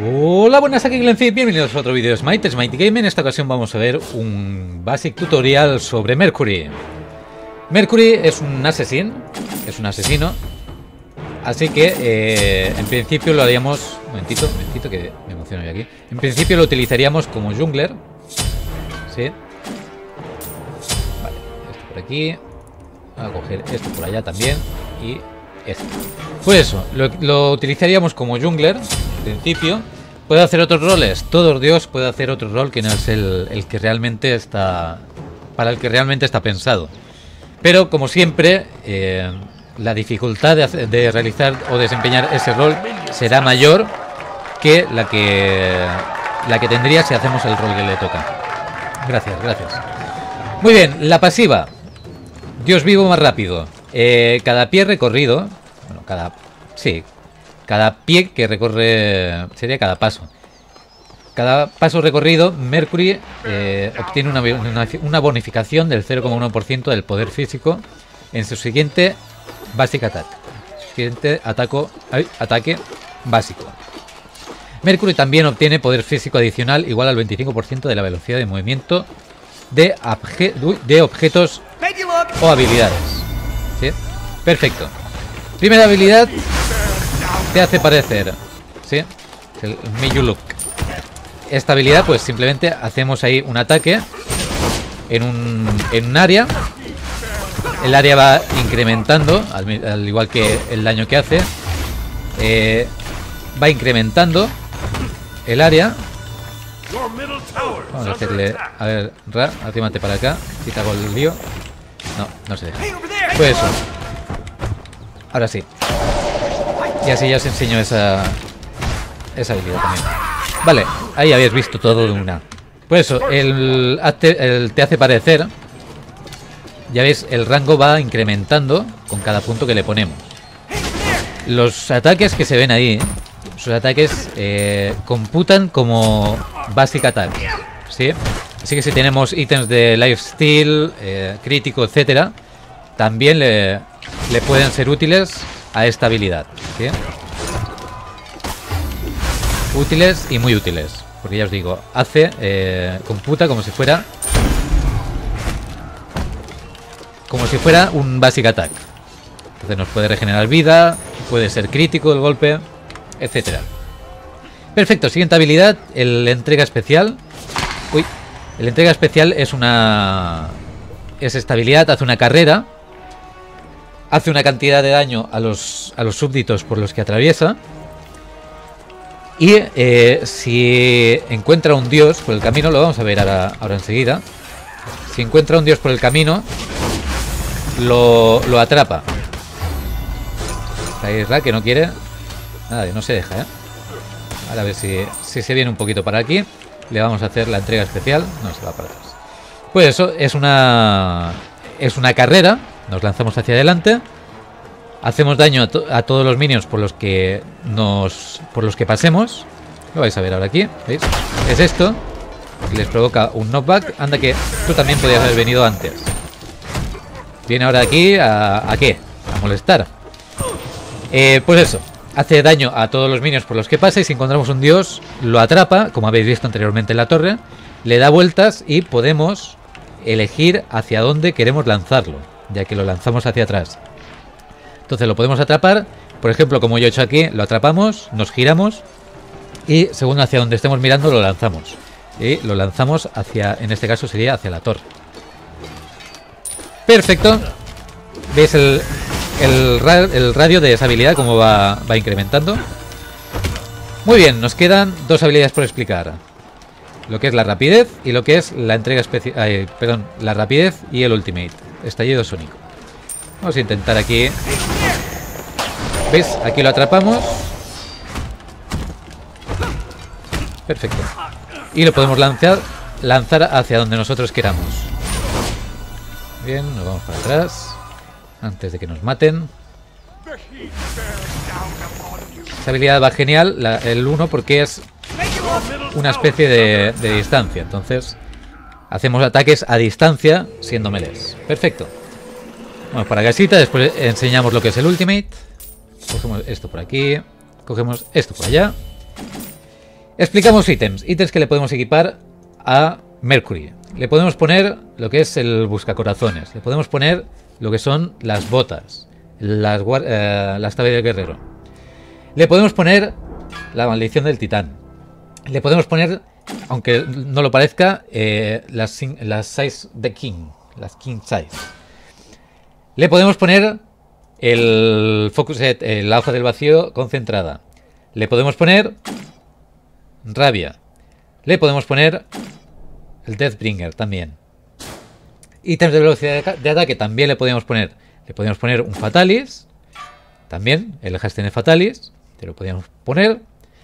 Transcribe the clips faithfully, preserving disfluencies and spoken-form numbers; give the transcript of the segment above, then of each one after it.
Hola, buenas, aquí Glenfit, bienvenidos a otro vídeo de Smite, Smite Game. En esta ocasión vamos a ver un basic tutorial sobre Mercury. Mercury es un asesino, es un asesino, así que eh, en principio lo haríamos... Un momentito, un momentito que me emociono yo aquí. En principio lo utilizaríamos como jungler. ¿Sí? Vale, esto por aquí. Voy a coger esto por allá también. Y esto. Pues eso, lo, lo utilizaríamos como jungler. En principio. Puede hacer otros roles. Todo Dios puede hacer otro rol que no es el, el que realmente está... Para el que realmente está pensado. Pero como siempre... Eh, la dificultad de, hacer, de realizar o desempeñar ese rol será mayor que la que la que tendría si hacemos el rol que le toca. Gracias, gracias. Muy bien, la pasiva. Dios vivo más rápido. Eh, cada pie recorrido, bueno, cada sí, cada pie que recorre sería cada paso. Cada paso recorrido, Mercury eh, obtiene una, una, una bonificación del cero coma uno por ciento del poder físico en su siguiente Basic Attack. Siguiente ataco, ay, ataque básico. Mercury también obtiene poder físico adicional igual al veinticinco por ciento de la velocidad de movimiento de, de objetos o habilidades. ¿Sí? Perfecto. Primera habilidad te hace parecer. ¿Sí? El Make You Look. Esta habilidad, pues simplemente hacemos ahí un ataque en un, en un área. El área va incrementando, al, al igual que el daño que hace. Eh, va incrementando el área. Vamos a hacerle... A ver, Ra, arrímate para acá. Si te hago el lío. No, no se deja. Pues eso. Ahora sí. Y así ya os enseño esa, esa habilidad también. Vale, ahí habéis visto todo de una. Pues eso, el, el te hace parecer... Ya veis, el rango va incrementando con cada punto que le ponemos. Los ataques que se ven ahí, sus ataques eh, computan como Basic Attack, ¿sí? Así que si tenemos ítems de lifesteal, eh, crítico, etcétera, también le, le pueden ser útiles a esta habilidad, ¿sí? Útiles y muy útiles, porque ya os digo, hace, eh, computa como si fuera... Como si fuera un Basic Attack. Entonces nos puede regenerar vida, puede ser crítico el golpe, etcétera. Perfecto, siguiente habilidad, el entrega especial. Uy, el entrega especial es una... Es esta habilidad, hace una carrera. Hace una cantidad de daño a los, a los súbditos por los que atraviesa. Y eh, si encuentra un dios por el camino, lo vamos a ver ahora, ahora enseguida. Si encuentra un dios por el camino... Lo, lo atrapa. Ahí es la que no quiere. Nada, no se deja, ¿eh? Ahora a ver si, si se viene un poquito para aquí. Le vamos a hacer la entrega especial. No, se va para atrás. Pues eso, es una Es una carrera. Nos lanzamos hacia adelante. Hacemos daño a, to a todos los minions por los que nos Por los que pasemos. Lo vais a ver ahora aquí, ¿veis? Es esto que les provoca un knockback. Anda que tú también podías haber venido antes. Viene ahora aquí a, ¿a qué? A molestar. Eh, pues eso. Hace daño a todos los minions por los que pasa. Y si encontramos un dios, lo atrapa, como habéis visto anteriormente en la torre. Le da vueltas y podemos elegir hacia dónde queremos lanzarlo, ya que lo lanzamos hacia atrás. Entonces lo podemos atrapar. Por ejemplo, como yo he hecho aquí, lo atrapamos, nos giramos. Y según hacia donde estemos mirando, lo lanzamos. Y lo lanzamos hacia, en este caso sería hacia la torre. Perfecto. ¿Veis el, el, ra el radio de esa habilidad como va, va incrementando? Muy bien, nos quedan dos habilidades por explicar. Lo que es la rapidez y lo que es la entrega especial. Perdón, la rapidez y el ultimate. Estallido sónico. Vamos a intentar aquí. ¿Veis? Aquí lo atrapamos. Perfecto. Y lo podemos lanzar, lanzar hacia donde nosotros queramos. Bien, nos vamos para atrás antes de que nos maten. Esta habilidad va genial, la, el uno, porque es una especie de, de distancia. Entonces hacemos ataques a distancia siendo melees. Perfecto. Vamos para casita, después enseñamos lo que es el ultimate. Cogemos esto por aquí, cogemos esto por allá. Explicamos ítems. Ítems que le podemos equipar a Mercury. Le podemos poner lo que es el buscacorazones. Le podemos poner lo que son las botas. Las, eh, la estatua del guerrero. Le podemos poner la maldición del titán. Le podemos poner, aunque no lo parezca, eh, las, las size de king. Las king size. Le podemos poner el focus set, eh, la hoja del vacío concentrada. Le podemos poner rabia. Le podemos poner el Deathbringer también. Ítems de velocidad de ataque también le podemos poner. Le podemos poner un Fatalis. También, el Hasten Fatalis. Te lo podríamos poner.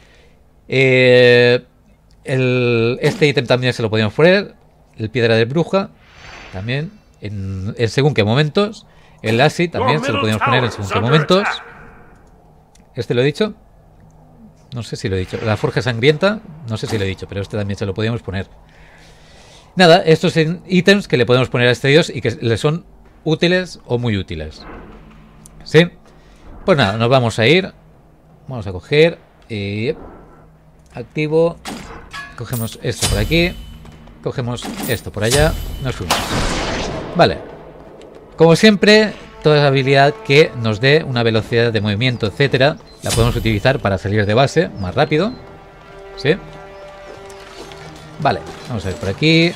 Eh, el, este ítem también se lo podríamos poner. El Piedra de Bruja. También, en, en según qué momentos. El Acid también se lo podríamos poner en según qué momentos. Este lo he dicho. No sé si lo he dicho. La Forja Sangrienta. No sé si lo he dicho, pero este también se lo podríamos poner. Nada, estos son ítems que le podemos poner a este dios y que le son útiles o muy útiles. ¿Sí? Pues nada, nos vamos a ir. Vamos a coger y activo. Cogemos esto por aquí. Cogemos esto por allá. Nos fuimos. Vale. Como siempre, toda habilidad que nos dé una velocidad de movimiento, etcétera, la podemos utilizar para salir de base más rápido. ¿Sí? Vale, vamos a ver por aquí.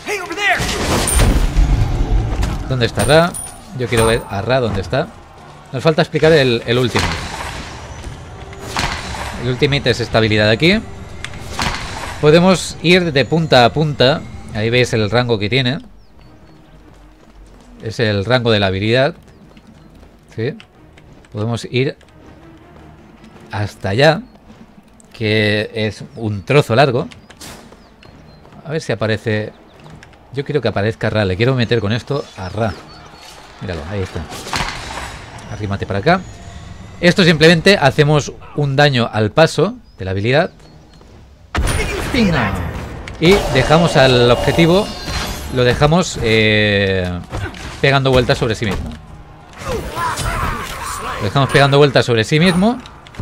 ¿Dónde está Ra? Yo quiero ver a Ra dónde está. Nos falta explicar el, el Ultimate. El Ultimate es esta habilidad de aquí. Podemos ir de punta a punta. Ahí veis el rango que tiene. Es el rango de la habilidad. ¿Sí? Podemos ir hasta allá, que es un trozo largo. A ver si aparece. Yo quiero que aparezca Ra. Le quiero meter con esto a Ra. Míralo, ahí está. Arrímate para acá. Esto simplemente hacemos un daño al paso de la habilidad. ¡Pinga! Y dejamos al objetivo. Lo dejamos eh, pegando vueltas sobre sí mismo. Lo dejamos pegando vueltas sobre sí mismo.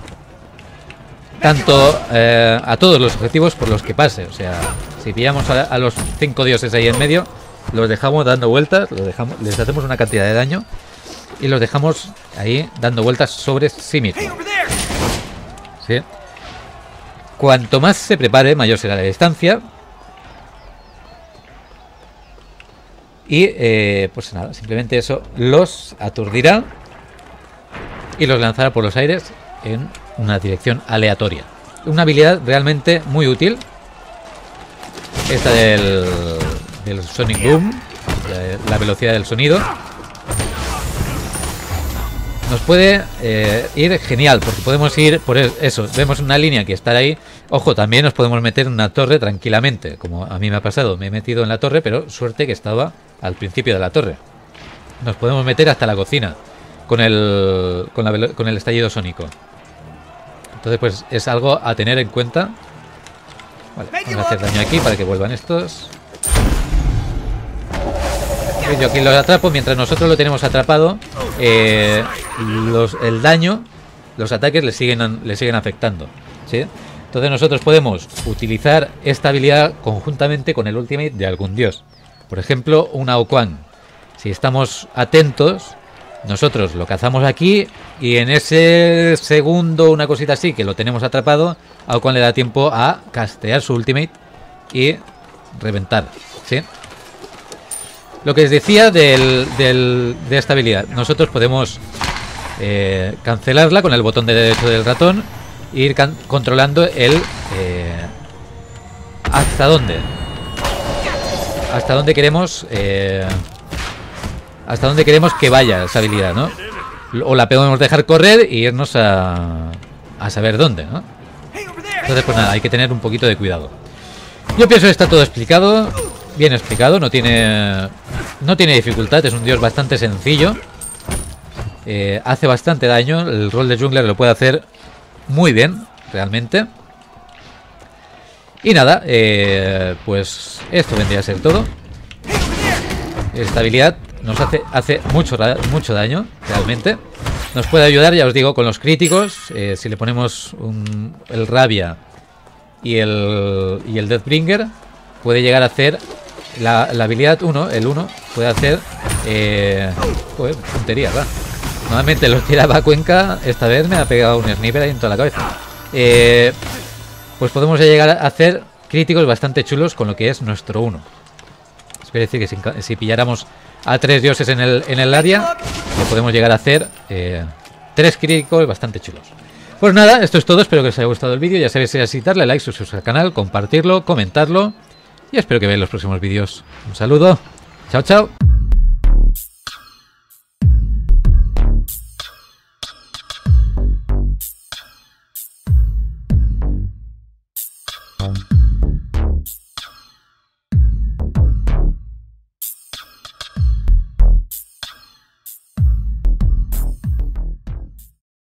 Tanto eh, a todos los objetivos por los que pase. O sea, si pillamos a, a los cinco dioses ahí en medio, los dejamos dando vueltas, los dejamos, les hacemos una cantidad de daño y los dejamos ahí dando vueltas sobre sí mismo. ¿Sí? Cuanto más se prepare, mayor será la distancia. Y eh, pues nada, simplemente eso los aturdirá y los lanzará por los aires en una dirección aleatoria. Una habilidad realmente muy útil. Esta del, del Sonic Boom, la velocidad del sonido. Nos puede eh, ir genial, porque podemos ir por eso. Vemos una línea que está ahí. Ojo, también nos podemos meter en una torre tranquilamente, como a mí me ha pasado. Me he metido en la torre, pero suerte que estaba al principio de la torre. Nos podemos meter hasta la cocina con el, con la, con el estallido sónico. Entonces, pues es algo a tener en cuenta. Vale, vamos a hacer daño aquí para que vuelvan estos. Yo aquí los atrapo. Mientras nosotros lo tenemos atrapado, eh, los, el daño, los ataques le siguen, le siguen afectando, ¿sí? Entonces nosotros podemos utilizar esta habilidad conjuntamente con el Ultimate de algún dios. Por ejemplo, un Ao Kuang. Si estamos atentos, nosotros lo cazamos aquí y en ese segundo, una cosita así, que lo tenemos atrapado, Ao Kuang le da tiempo a castear su Ultimate y reventar, ¿sí? Lo que os decía del, del, de esta habilidad. Nosotros podemos eh, cancelarla con el botón de derecho del ratón e ir controlando el... Eh, ¿hasta dónde? Hasta dónde queremos... Eh, hasta dónde queremos que vaya esa habilidad, ¿no? O la podemos dejar correr y irnos a, a saber dónde, ¿no? Entonces, pues nada, hay que tener un poquito de cuidado. Yo pienso que está todo explicado. Bien explicado, no tiene no tiene dificultad, es un dios bastante sencillo. Eh, hace bastante daño, el rol de jungler lo puede hacer muy bien, realmente. Y nada, eh, pues esto vendría a ser todo. Esta habilidad nos hace, hace mucho, mucho daño, realmente. Nos puede ayudar, ya os digo, con los críticos. Eh, si le ponemos un, el rabia Y el, y el Deathbringer puede llegar a hacer la, la habilidad uno, el uno, puede hacer eh, joder, puntería, ¿verdad? Normalmente lo tiraba a Cuenca, esta vez me ha pegado un sniper ahí en toda la cabeza. Eh, pues podemos llegar a hacer críticos bastante chulos con lo que es nuestro uno. Es decir, que si, si pilláramos a tres dioses en el, en el área, le podemos llegar a hacer eh, tres críticos bastante chulos. Pues nada, esto es todo, espero que os haya gustado el vídeo. Ya sabéis, si así, darle like, suscribiros al canal, compartirlo, comentarlo. Y espero que veáis los próximos vídeos. Un saludo, chao chao.